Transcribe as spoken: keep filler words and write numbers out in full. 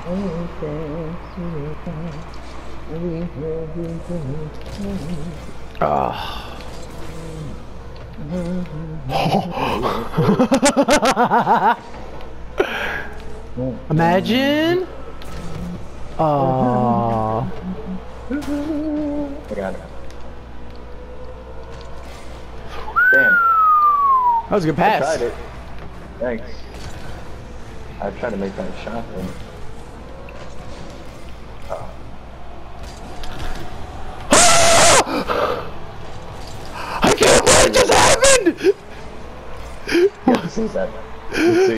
Ah. Imagine. Oh. I got it. Damn. That was a good I pass. tried it. Thanks. I tried to make that shot then. Oh. I can't believe it just happened! Yeah, this is that.